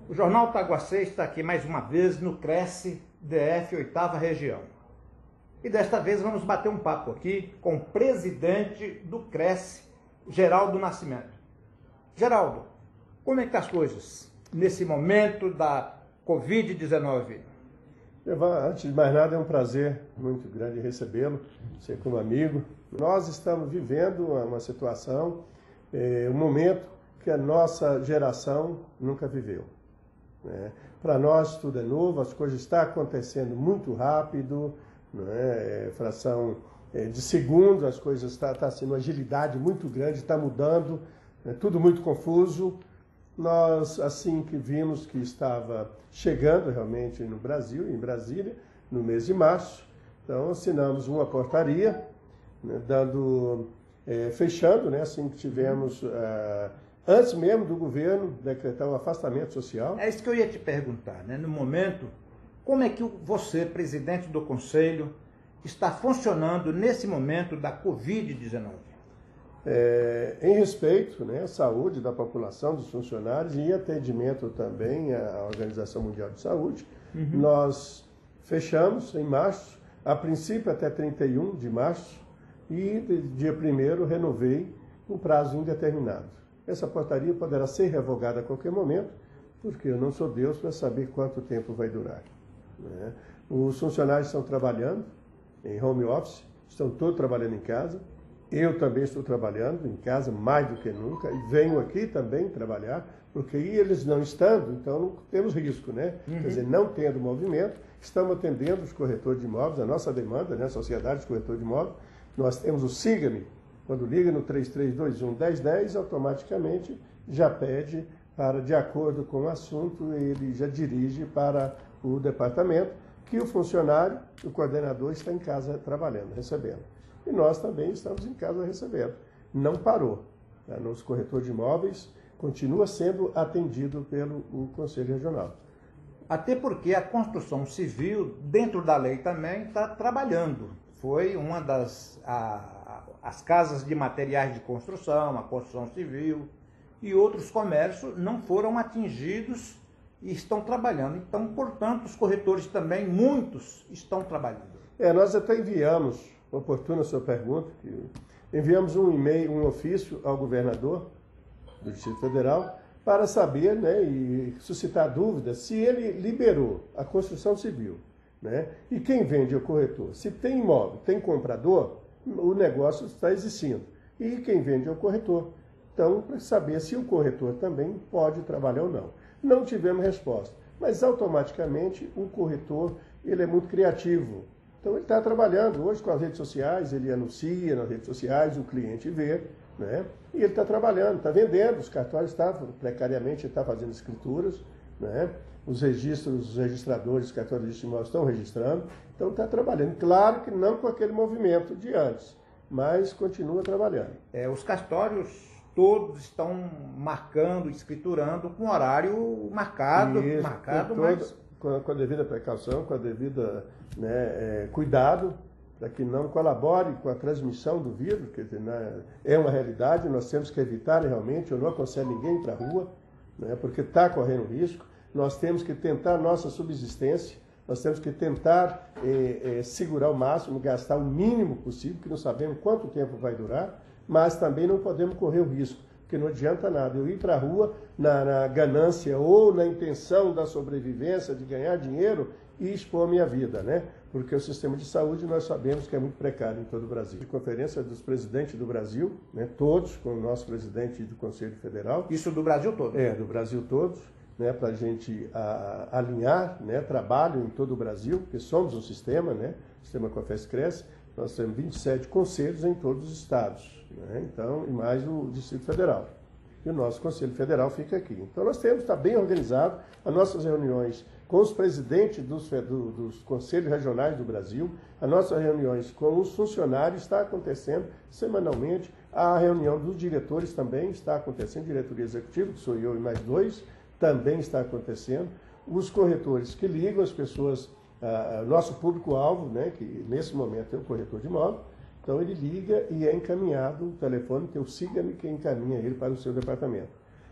O Jornal Taguacê está aqui mais uma vez no Cresce DF 8ª Região. E desta vez vamos bater um papo aqui com o presidente do Cresce, Geraldo Nascimento. Geraldo, como é que estão as coisas nesse momento da Covid-19? Antes de mais nada, é um prazer muito grande recebê-lo, ser como amigo. Nós estamos vivendo uma situação, um momento que a nossa geração nunca viveu. Para nós tudo é novo, as coisas estão acontecendo muito rápido, fração de segundos, as coisas estão sendo uma agilidade muito grande, está mudando, tudo muito confuso. Nós, assim que vimos que estava chegando realmente no Brasil, em Brasília, no mês de março, então assinamos uma portaria, fechando, assim que tivemos, antes mesmo do governo decretar o afastamento social. É isso que eu ia te perguntar, no momento, como é que você, presidente do Conselho, está funcionando nesse momento da Covid-19? Em respeito à saúde da população, dos funcionários e atendimento também à Organização Mundial de Saúde, nós fechamos em março, a princípio até 31 de março, e dia 1º renovei um prazo indeterminado. Essa portaria poderá ser revogada a qualquer momento, porque eu não sou Deus para saber quanto tempo vai durar. Os funcionários estão trabalhando em home office, estão todos trabalhando em casa. Eu também estou trabalhando em casa mais do que nunca e venho aqui também trabalhar, porque eles não estando, então não temos risco, Quer dizer, não tendo movimento, estamos atendendo os corretores de imóveis, a nossa demanda, a Sociedade de Corretores de Imóveis. Nós temos o Siga-me, quando liga no 3321-1010, automaticamente já pede para, de acordo com o assunto, ele já dirige para o departamento, que o funcionário, o coordenador, está em casa trabalhando, recebendo. E nós também estamos em casa recebendo. Não parou. Nos corretores de imóveis continua sendo atendido pelo Conselho Regional. Até porque a construção civil, dentro da lei também, está trabalhando. Foi uma das as casas de materiais de construção, a construção civil e outros comércios não foram atingidos e estão trabalhando. Então, portanto, os corretores também, muitos, estão trabalhando. Nós até enviamos, oportuna a sua pergunta, enviamos um e-mail, um ofício ao governador do Distrito Federal para saber e suscitar dúvidas se ele liberou a construção civil. E quem vende é o corretor. Se tem imóvel, tem comprador, o negócio está existindo. E quem vende é o corretor. Então, para saber se o corretor também pode trabalhar ou não. Não tivemos resposta, mas automaticamente o corretor ele é muito criativo. Então ele está trabalhando hoje com as redes sociais, ele anuncia nas redes sociais, o cliente vê, e ele está trabalhando, está vendendo, os cartórios precariamente está fazendo escrituras, os registradores, os cartórios de imóveis estão registrando, então está trabalhando. Claro que não com aquele movimento de antes, mas continua trabalhando. Os cartórios todos estão marcando, escriturando com horário marcado, mas com a devida precaução, com a devida cuidado, para que não colabore com a transmissão do vírus, quer dizer, é uma realidade, nós temos que evitar realmente, eu não aconselho ninguém ir para a rua, porque está correndo risco, nós temos que tentar nossa subsistência, nós temos que tentar segurar o máximo, gastar o mínimo possível, que não sabemos quanto tempo vai durar, mas também não podemos correr o risco, porque não adianta nada eu ir para a rua na ganância ou na intenção da sobrevivência, de ganhar dinheiro e expor a minha vida, Porque o sistema de saúde nós sabemos que é muito precário em todo o Brasil. A conferência dos presidentes do Brasil, todos, com o nosso presidente do Conselho Federal. Isso do Brasil todo? Do Brasil todos, para a gente alinhar trabalho em todo o Brasil, porque somos um sistema, sistema COFES-CRES, nós temos 27 conselhos em todos os estados, então, e mais o Distrito Federal. E o nosso Conselho Federal fica aqui. Então nós temos, está bem organizado, as nossas reuniões com os presidentes dos conselhos regionais do Brasil, as nossas reuniões com os funcionários está acontecendo semanalmente, a reunião dos diretores também está acontecendo, diretoria executiva, que sou eu e mais 2, também está acontecendo, os corretores que ligam as pessoas, nosso público-alvo, que nesse momento é o corretor de imóvel, então ele liga e é encaminhado o telefone, tem o Siga-me que encaminha ele para o seu departamento.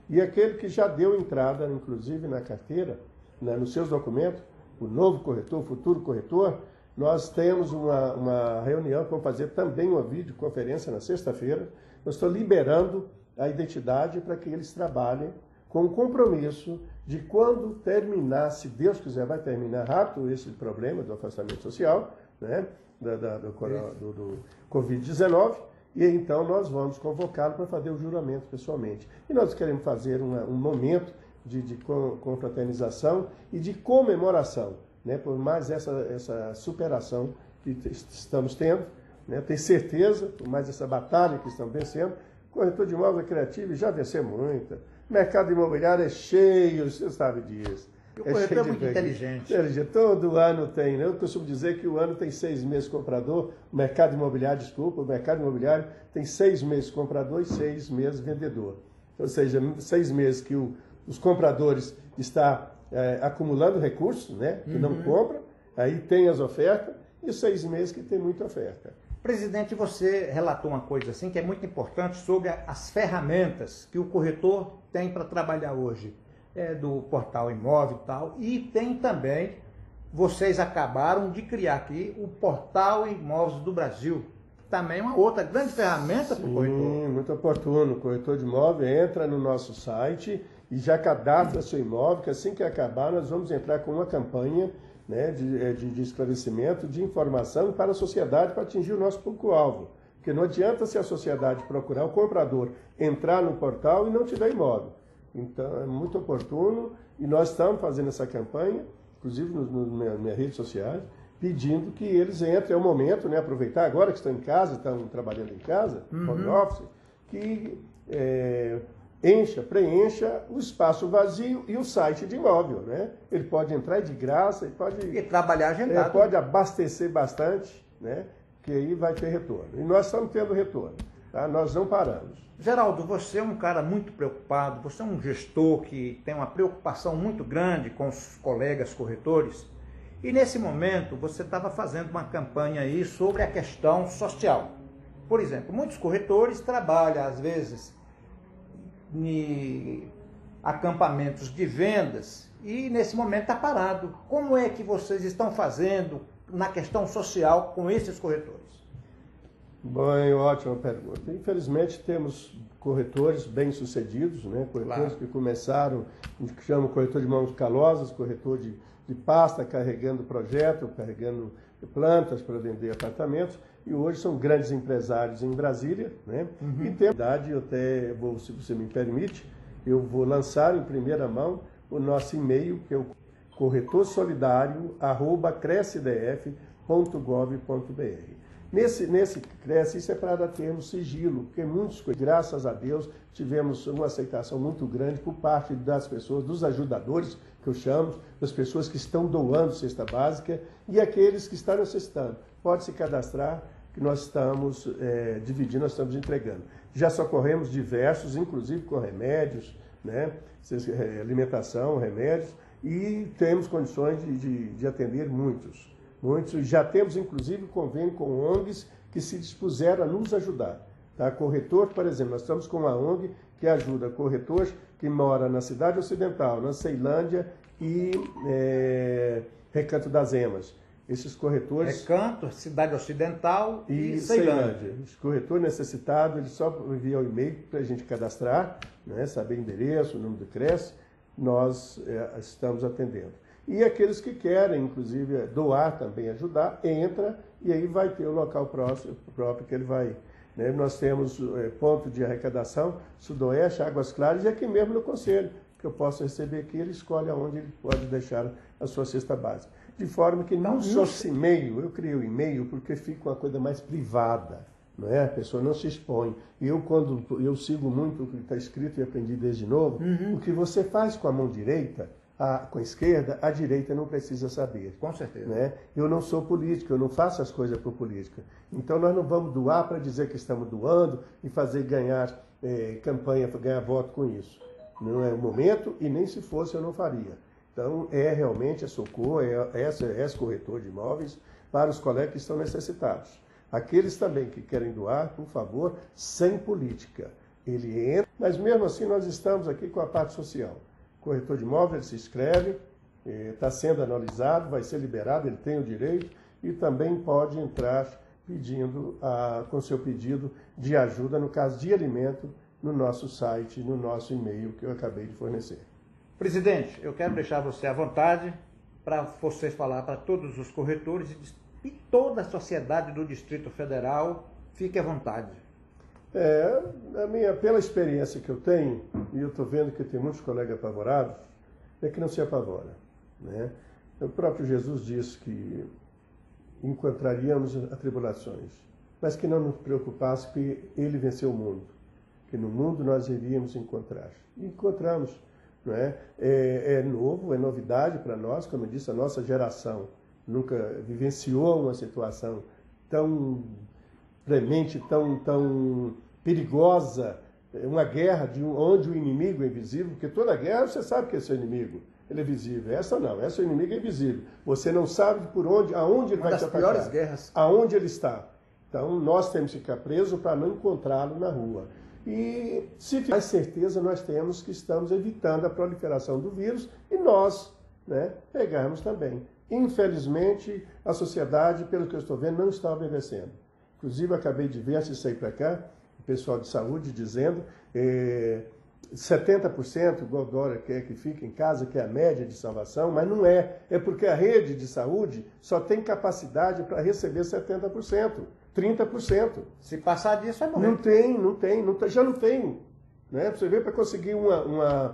E aquele que já deu entrada, inclusive na carteira, né, nos seus documentos, o novo corretor, o futuro corretor, nós temos uma reunião que vamos fazer também uma videoconferência na sexta-feira. Eu estou liberando a identidade para que eles trabalhem com o compromisso de quando terminar, se Deus quiser, vai terminar rápido esse problema do afastamento social, né, do Covid-19, e então nós vamos convocá-lo para fazer o juramento pessoalmente. E nós queremos fazer um momento de confraternização e de comemoração, né, por mais essa superação que estamos tendo, né, tenho certeza, por mais essa batalha que estamos vencendo. Corretor de imóveis criativo já venceu muita. Mercado imobiliário é cheio, você sabe disso. O corretor é muito inteligente. Todo ano tem, né? Eu costumo dizer que o ano tem 6 meses comprador, o mercado imobiliário tem 6 meses comprador e 6 meses vendedor. Ou seja, 6 meses que os compradores estão acumulando recursos, né? Que não compram, aí tem as ofertas, e 6 meses que tem muita oferta. Presidente, você relatou uma coisa assim que é muito importante sobre as ferramentas que o corretor tem para trabalhar hoje. Do portal imóvel e tal, e tem também, vocês acabaram de criar aqui o portal Imóveis do Brasil, também uma outra grande ferramenta para o corretor. Sim, muito oportuno. O corretor de imóvel entra no nosso site e já cadastra seu imóvel, que assim que acabar nós vamos entrar com uma campanha, né, de esclarecimento, de informação para a sociedade, para atingir o nosso público-alvo. Porque não adianta se a sociedade procurar o comprador entrar no portal e não te dar imóvel. Então, é muito oportuno e nós estamos fazendo essa campanha, inclusive nas minhas redes sociais, pedindo que eles entrem. É o momento, né, aproveitar agora que estão em casa, estão trabalhando em casa, home office, que preencha o espaço vazio e o site de imóvel, né? Ele pode entrar de graça, ele pode... E trabalhar agendado. Pode abastecer bastante, né? Que aí vai ter retorno. E nós estamos tendo retorno, tá? Nós não paramos. Geraldo, você é um cara muito preocupado, você é um gestor que tem uma preocupação muito grande com os colegas corretores, e nesse momento você estava fazendo uma campanha aí sobre a questão social. Por exemplo, muitos corretores trabalham, às vezes, em acampamentos de vendas e nesse momento está parado. Como é que vocês estão fazendo na questão social com esses corretores? Bem, ótima pergunta. Infelizmente temos corretores bem-sucedidos, né? Corretores que começaram, a gente chama corretor de mãos calosas, corretor de pasta, carregando projeto, carregando plantas para vender apartamentos, e hoje são grandes empresários em Brasília, né? E tem verdade, eu até vou, se você me permite, eu vou lançar em primeira mão o nosso e-mail, que é o corretorsolidariio@crescedf.gov.br. Nesse Cresce, isso é para termos sigilo, porque muitos, graças a Deus, tivemos uma aceitação muito grande por parte das pessoas, dos ajudadores, que eu chamo, das pessoas que estão doando cesta básica e aqueles que estão necessitando. Pode se cadastrar, que nós estamos dividindo, nós estamos entregando. Já socorremos diversos, inclusive com remédios, né? Alimentação, remédios, e temos condições de atender muitos. Já temos, inclusive, convênio com ONGs que se dispuseram a nos ajudar. Tá? Corretor, por exemplo, nós estamos com uma ONG que ajuda corretores que moram na Cidade Ocidental, na Ceilândia e Recanto das Emas. Esses corretores... Recanto, Cidade Ocidental e Ceilândia. Esse corretor necessitado, ele só envia o e-mail para a gente cadastrar, né? Saber o endereço, o nome do CRES, nós estamos atendendo. E aqueles que querem, inclusive, doar também, ajudar, entra e aí vai ter o local próprio que ele vai. Né? Nós temos ponto de arrecadação, Sudoeste, Águas Claras e aqui mesmo no Conselho, que eu posso receber aqui, ele escolhe aonde ele pode deixar a sua cesta básica. De forma que não só esse e-mail, eu criei o e-mail porque fica uma coisa mais privada, não é? A pessoa não se expõe. Quando eu sigo muito o que está escrito e aprendi desde novo, o que você faz com a mão direita, com a esquerda, a direita não precisa saber. Com certeza. Né? Eu não sou político, eu não faço as coisas por política. Então nós não vamos doar para dizer que estamos doando e fazer ganhar campanha, ganhar voto com isso. Não é o momento e nem se fosse eu não faria. Então realmente socorro, esse corretor de imóveis para os colegas que estão necessitados. Aqueles também que querem doar, por favor, sem política. ele entra, mas mesmo assim nós estamos aqui com a parte social. O corretor de imóvel ele se inscreve, está sendo analisado, vai ser liberado, ele tem o direito e também pode entrar pedindo com seu pedido de ajuda no caso de alimento no nosso site, no nosso e-mail que eu acabei de fornecer. Presidente, eu quero deixar você à vontade para você falar para todos os corretores e toda a sociedade do Distrito Federal. Fique à vontade. Pela experiência que eu tenho, e eu estou vendo que tem muitos colegas apavorados, é que não se apavora, né? O próprio Jesus disse que encontraríamos atribulações, mas que não nos preocupasse que ele venceu o mundo, que no mundo nós iríamos encontrar. E encontramos, não é? É novo, é novidade para nós, como eu disse, a nossa geração nunca vivenciou uma situação tão premente, tão perigosa, uma guerra onde o inimigo é invisível, porque toda guerra você sabe que é seu inimigo, ele é visível. Essa não, essa o inimigo é invisível. Você não sabe aonde ele vai te atacar. Uma das piores guerras. Aonde ele está. Então nós temos que ficar presos para não encontrá-lo na rua. E se tiver certeza, nós temos que estamos evitando a proliferação do vírus e nós, né, pegarmos também. Infelizmente, a sociedade, pelo que eu estou vendo, não está obedecendo. Inclusive, eu acabei de ver, antes de sair para cá, o pessoal de saúde dizendo 70%, igual Dória quer que fique em casa, que é a média de salvação, mas não é. É porque a rede de saúde só tem capacidade para receber 70%, 30%. Se passar disso, é morrer. Já não tem. Né? Você vê, para conseguir uma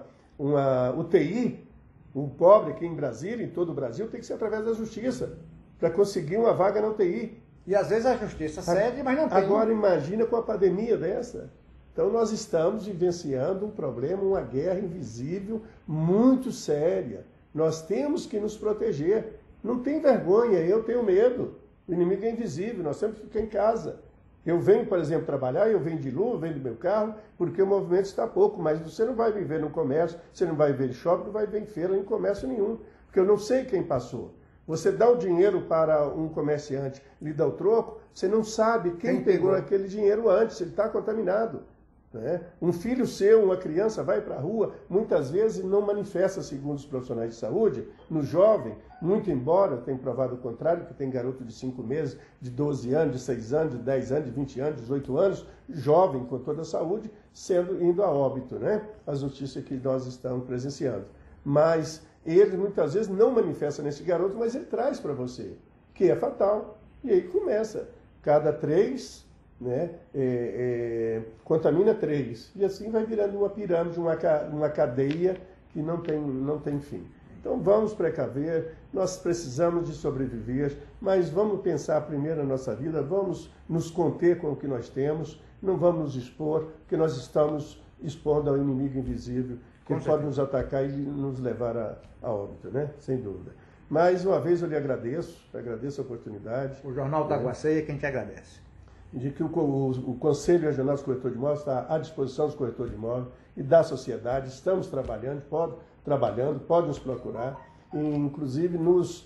UTI, um pobre aqui em Brasília, em todo o Brasil, tem que ser através da justiça, para conseguir uma vaga na UTI. E às vezes a justiça cede, mas não tem. Agora imagina com a pandemia dessa. Então nós estamos vivenciando um problema, uma guerra invisível muito séria. Nós temos que nos proteger. Não tem vergonha, eu tenho medo. O inimigo é invisível, nós temos que ficar em casa. Eu venho, por exemplo, trabalhar, eu venho de luva, venho do meu carro, porque o movimento está pouco, mas você não vai viver no comércio, você não vai viver em shopping, não vai viver em feira, em comércio nenhum, porque eu não sei quem passou. Você dá o dinheiro para um comerciante, lhe dá o troco, você não sabe quem pegou aquele dinheiro antes, ele está contaminado. Né? Um filho seu, uma criança, vai para a rua, muitas vezes não manifesta, segundo os profissionais de saúde, no jovem, muito embora tenha provado o contrário, que tem garoto de 5 meses, de 12 anos, de 6 anos, de 10 anos, de 20 anos, de 18 anos, jovem com toda a saúde, indo a óbito, né? As notícias que nós estamos presenciando. Mas ele muitas vezes não manifesta nesse garoto, mas ele traz para você, que é fatal. E aí começa, cada 3, né, contamina 3. E assim vai virando uma pirâmide, uma cadeia que não tem fim. Então vamos precaver, nós precisamos de sobreviver, mas vamos pensar primeiro na nossa vida, vamos nos conter com o que nós temos, não vamos nos expor, porque nós estamos expondo ao inimigo invisível, que pode nos atacar e nos levar a óbito, né? Sem dúvida. Mais uma vez eu lhe agradeço a oportunidade. O Jornal da Guaceia é quem te agradece. De que o Conselho Regional dos Corretores de Imóveis está à disposição dos corretores de imóveis e da sociedade. Estamos trabalhando, pode nos procurar. E, inclusive,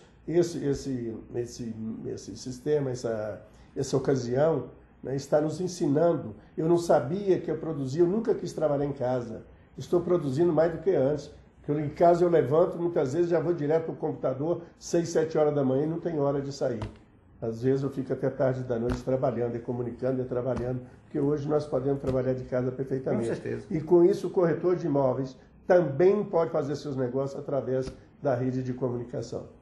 esse sistema, essa ocasião, né, está nos ensinando. Eu não sabia que eu produzia, eu nunca quis trabalhar em casa. Estou produzindo mais do que antes. Porque em casa eu levanto, muitas vezes já vou direto para o computador, 6, 7 horas da manhã e não tem hora de sair. Às vezes eu fico até tarde da noite trabalhando, comunicando e trabalhando, porque hoje nós podemos trabalhar de casa perfeitamente. Com certeza. E com isso o corretor de imóveis também pode fazer seus negócios através da rede de comunicação.